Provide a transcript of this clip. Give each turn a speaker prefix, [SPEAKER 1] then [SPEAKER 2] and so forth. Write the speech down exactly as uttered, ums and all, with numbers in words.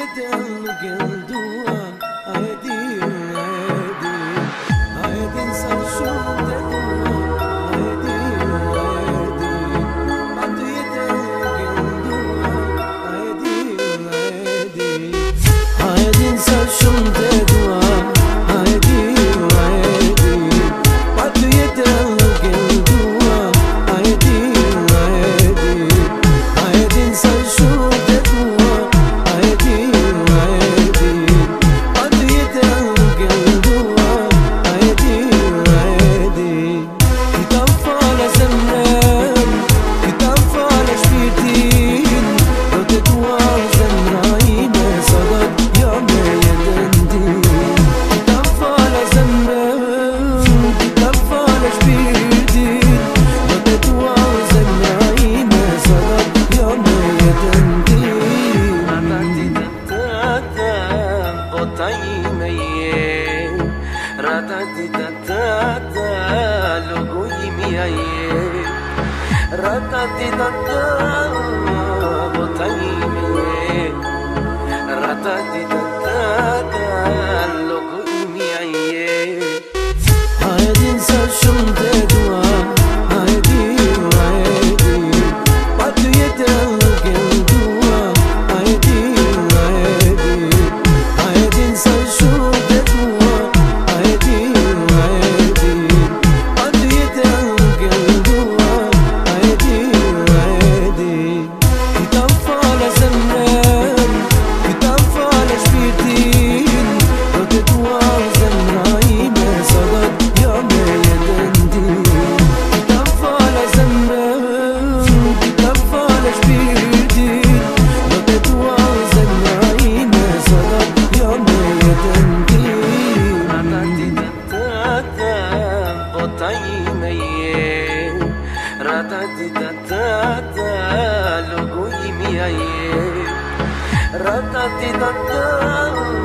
[SPEAKER 1] jetel nuk e ndua. A e di, a e di, a e din sa shumë te dua. A e di, a e di, ma ty jetel nuk e ndua. A e di, a e di, a e din sa shumë te dua. A e di, a e di, ma ty jetel nuk e ndua. A e di, a e di, a e din sa shumë te dua. A e di, a e di, ma ty jetel nuk e ndua. A e di, a e di, ti ta fala zemrën, ti ta fala shpirtin, do te dua zemra ime sa do t'ja me jetën ti. Ti ta fala zemrën, ti ta fala shpirtin, do te dua zemra ime sa do t'ja me jetën ti. Ratatitata, bota ime je, ratatitata, logo imia je. Ratatitata, bota ime je, ratatitata, logo imia je. A e din sa shumë te dua. A e di, a e di, ma ty jetel nuk e ndua. A e di, a e di, a e din sa shumë te dua. A e di, a e di, ma ty jetel nuk e ndua. A e di, a e di, ti ta fala zemrën, ti ta fala shpirtin, do te dua zemra ime sa do t'ja me jetën ti. Ti ta fala zemrën, ti ta fala shpirtin, do te dua zemra ime sa do t'ja me jetën ti. Ratatitata, bota ime je, ratatitata, logo imia je. Ratatitata,